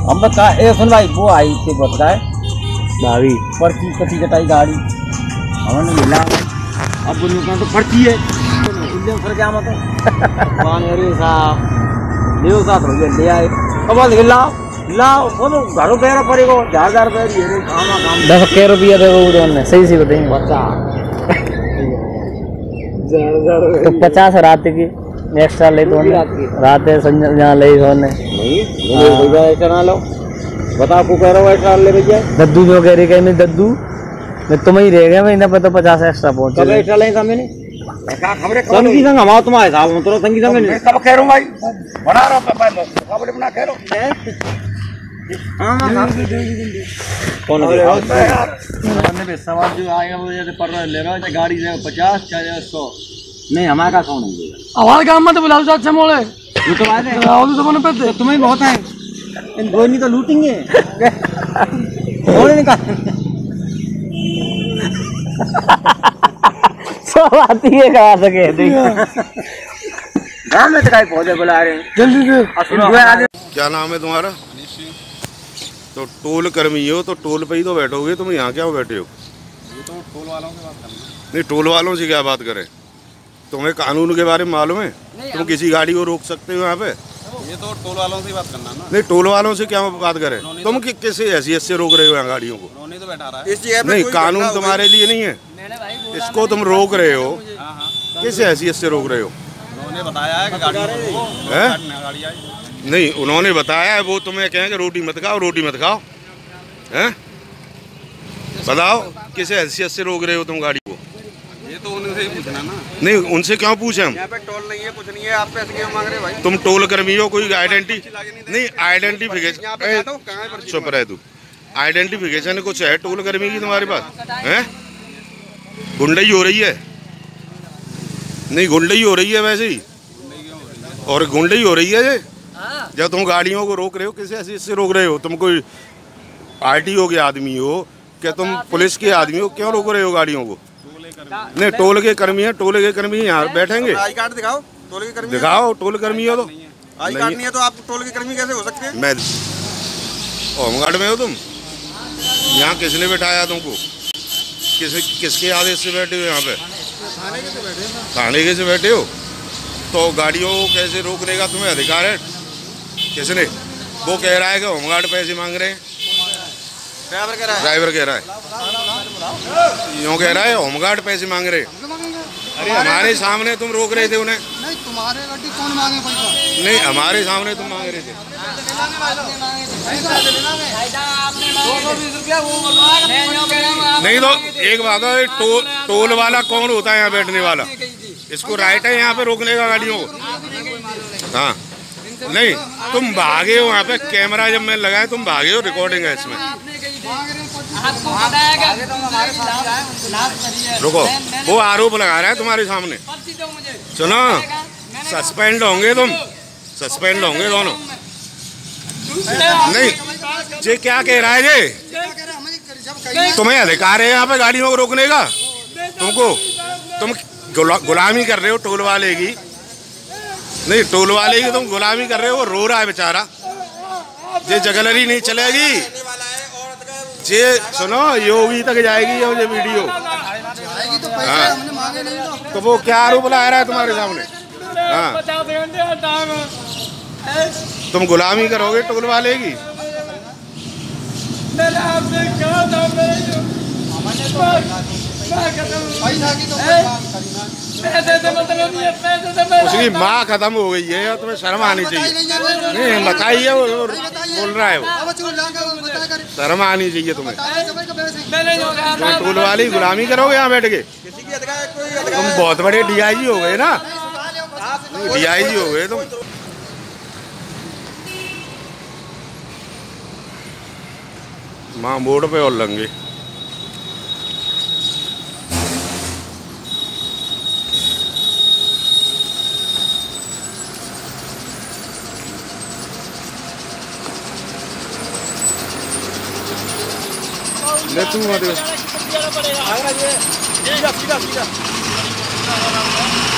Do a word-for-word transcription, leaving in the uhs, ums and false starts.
हम बता ए सुन भाई वो आई थी बताए भाभी पर्ची कटी कटाई गाड़ी हमने मिला अब बोलूँ तो पर्ची है तो फिर क्या मत है अरे साहब ले साथ ले आए अब लाओ लाओ वो तो घरों पैर पड़ेगा चार हजार रुपये काम दस के रुपया देगा उन्होंने सही से बताएंगे तो पचास रात की एक्स्ट्रा ले तो रात है जहाँ ले सोने नहीं ऐसा ना लो बता को कह रहा हूँ ऐसा ले भैया दद्दू जो कह रही मैं दद्दू मैं तुम ही रह गया मैं इन्हें पता पचास एक्स्ट्रा पहुँच कब एक्स्ट्रा लेंगे मैंने संगी संग हमारा तुम्हारे साहब में तो संगी संग नहीं कब कह रहा हूँ भाई बना रहा हूँ पापा बना कह रहा हूँ कौन सवाल जो आएगा वो जैसे पर ले रहा है गाड़ी से पचास चाहे सौ नहीं हमारे का कौन है हमारे काम में तो बुलाओ साथ से मोड़े वो तो आए थे तो पे तुम्हें बहुत है इन दो नहीं तो लूटेंगे नहीं का सब आती है कहा सके गाँव में तो पौधे बुला रहे हैं जल्दी से। क्या नाम है तुम्हारा? तो टोल कर्मी हो तो टोल पे ही तो बैठोगे, तुम यहाँ क्या बैठे हो? ये तो टोल वालों से बात करना। नहीं टोल वालों से क्या बात करें? तुम्हें कानून के बारे में मालूम है? तुम किसी गाड़ी को रोक सकते हो यहाँ पे? ये तो टोल वालों से बात करना ना। नहीं टोल वालों से क्या बात करें? तुम कि, किस हैसियत से रोक रहे हो यहाँ गाड़ियों को? उन्होंने तो बैठा रहा है। नहीं कानून तुम्हारे लिए नहीं है, इसको तुम रोक रहे हो, किस हैसियत से रोक रहे हो? उन्होंने बताया है कि गाड़ी है नहीं, उन्होंने बताया है, वो तुम्हें कहेंगे रोटी मत खाओ, रोटी मत खाओ, हैं? बताओ किस हैसियत से रोक रहे हो तुम गाड़ी को? ये तो उनसे ही पूछना ना। नहीं उनसे क्यों पूछे हम? यहाँ पे टोल नहीं है, कुछ नहीं है, आप पैसे क्यों मांग रहे भाई? तुम टोल कर्मी हो, कोई आइडेंटी नहीं, आइडेंटिफिकेशन चुप रहे तू, आइडेंटिफिकेशन कुछ है टोल कर्मी की तुम्हारे पास है? गुंडई हो रही है? नहीं गुंडई हो रही है वैसे ही, और गुंडई हो रही है ये जब तुम गाड़ियों को रोक रहे हो, किस हैसियत से रोक रहे हो? तुम कोई आरटीओ के आदमी हो क्या? तुम पुलिस के आदमी हो, क्यों रोक रहे हो गाड़ियों को? नहीं टोल के कर्मी है, टोल के कर्मी यहाँ बैठेंगे। आई कार्ड दिखाओ, टोल के कर्मी दिखाओ, टोल कर्मी हो तो। आई कार्ड नहीं है तो आप टोल के कर्मी कैसे हो सकते हैं? मैं होमगार्ड में हो तुम? यहाँ किसने बैठाया तुमको? किस किसके आदेश से बैठे हो यहाँ पे? थाने के से बैठे हो? तो गाड़ियों को कैसे रोकने का तुम्हें अधिकार है? किसने? वो कह रहा है कि होमगार्ड पैसे मांग रहे हैं, ड्राइवर कह रहा है, ड्राइवर कह रहा है, यूँ कह रहा है होमगार्ड पैसे मांग रहे हैं। अरे हमारे सामने तुम रोक रहे थे उन्हें। नहीं तुम्हारे गाड़ी कौन मांगे पैसा? नहीं हमारे सामने तुम मांग रहे थे। नहीं तो एक बात है, टोल टोल वाला कौन होता है यहाँ बैठने वाला? इसको राइट है यहाँ पे रोकने का गाड़ियों को? हाँ नहीं तुम भागे हो यहाँ पे, कैमरा जब मैं लगाया तुम भागे हो, रिकॉर्डिंग है इसमें। रुको, वो आरोप लगा रहा है तुम्हारे सामने। सुनो, सस्पेंड होंगे तुम, सस्पेंड होंगे दोनों। नहीं ये क्या कह रहा है ये? तुम्हें अधिकार है यहाँ पे गाड़ियों को रोकने का? तुमको तुम गुला, गुलामी कर रहे हो टोल वाले की। नहीं टोल वाले की तुम गुलामी कर रहे हो, वो रो रहा है बेचारा, ये जगलरी नहीं चलेगी। ये सुनो योगी तक जाएगी ये वीडियो। हाँ तो वो क्या आरोप लगा रहा है तुम्हारे सामने? हाँ तुम गुलामी करोगे टोल वाले की? उसकी माँ खत्म हो गई है, तुम्हें शर्म आनी चाहिए। नहीं बताइए, वो बोल रहा है, वो शर्म आनी चाहिए तुम्हें। तुम टोल वाली गुलामी करोगे यहाँ बैठ के? तुम बहुत बड़े डीआईजी हो गए ना, डीआईजी हो गए तुम। माँ मोड़ पे और लंगे ले तू मत।